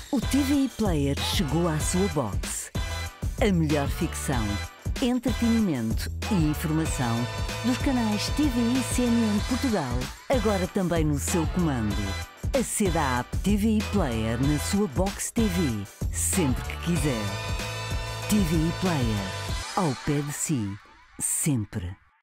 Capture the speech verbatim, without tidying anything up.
O T V I Player chegou à sua box. A melhor ficção, entretenimento e informação dos canais T V I C N N Portugal, agora também no seu comando. Aceda à app T V I Player na sua box T V, sempre que quiser. T V I Player, ao pé de si, sempre.